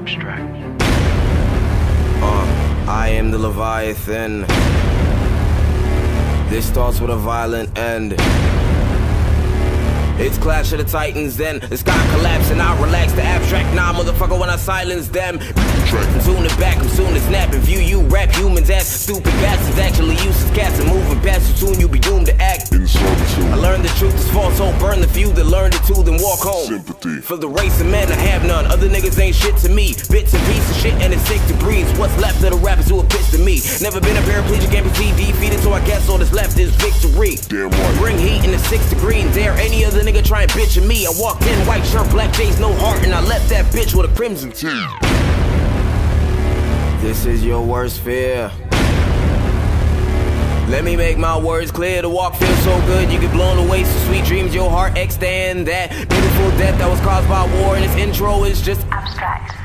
Abstract. I am the Leviathan. This starts with a violent end. It's Clash of the Titans, then the sky collapse and I relax. The abstract, nah, motherfucker, when I silence them. I'm soon to back, I'm soon to snap and view you rap humans as stupid bastards. Actually useless cats and moving past you, soon you'll be doomed to act. I learned the truth is false, so burn the few that learned it too, then walk home. Sympathy. For the race of men, I have none. Other niggas ain't shit to me. Bits and pieces of shit and it's sick to breathe. What's left of the rappers who are pissed to me? Never been a paraplegic, amputee, defeated, so I guess all that's left is victory. Damn right. Bring heat in the 6 degrees. Dare any other nigga try and bitch at me. I walked in, white shirt, black J's, no heart, and I left that bitch with a crimson tee. This is your worst fear. Let me make my words clear. The walk feels so good, you get blown away. So sweet dreams, your heart extend. That beautiful death that was caused by war. And this intro is just abstract.